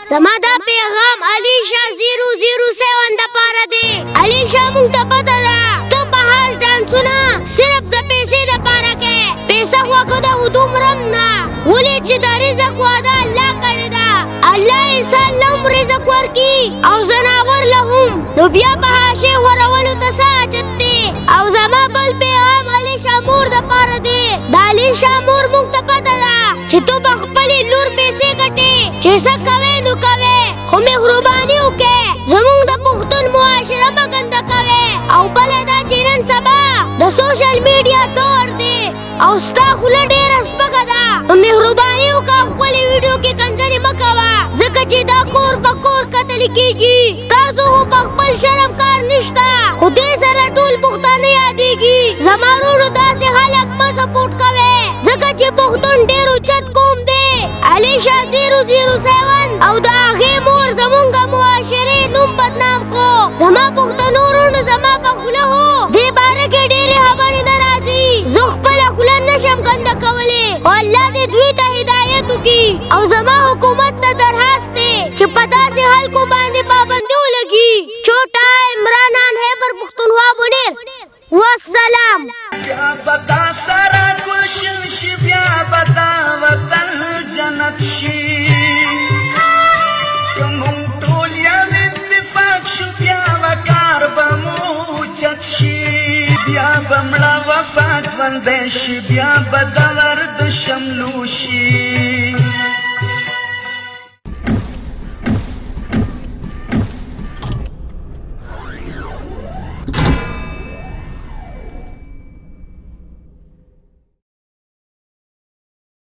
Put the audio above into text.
زما دا پیغام علی شاه 007 دپاره دی. علی شاه مونږ ته پته ده ته په هر ډانسونه صرف د پیسې دپاره کې پیسه خوږه ده خو دومره هم نه، ولې چې د رزق وعده الله کړې ده. الله انسان له هم رزق ورکي او ځناور له هم، نو بیا په حاشې غورولو ته څه حاجت دی. او زما بل پیغام علی شاه مور دپاره دی. د علی شاه مور مونږ ته پته ده چې ته به خپلې لور پیسې ګټې چې څه کوې نو کوې، خو مهرباني وکړې زموږ د پښتون معاشره مه ګنده کوې. او بله دا چې نن سبا د سوشل میډیا دور دی او ستا خوله ډېره سپکه ده، نو مهرباني وکړه خپلې ویډیو کې کنځلې مه کوه، ځکه چې دا کور په کور کتل کېږي. ستاسو خو په خپل شرم کار نشته، خو دې سره ټول پښتانه یادېږي. زما وروڼو داسې خلک مه سپورټ کوئ، ځکه چې پښتون ډېر اوچت قوم دی. علی شاه 007 او د هغې مور زمونږ معاشرې نوم بدنام کو. زما پښتنو وروڼو زما په خوله هو دې باره کې ډېرې خبرې نه راځي، زه خپله خوله نشم ګنده کولی، خو الله دې دوی ته هدایت وکړي. او زما حکومت ته درخواست دی چې په داسې خلکو باندې پابندي ولګي. چھوٹا عمرانان ہے پر پښتونخوا بنیر والسلام. بیا بتا سره گلشن شي، بیا بتا وطن جنت شي، که مونږ ټول یو اتفاق شو بیا به کار به مو اوچت شي، بیا به مړه وفات ژوندی شي، بیا به د ورد شملو شي.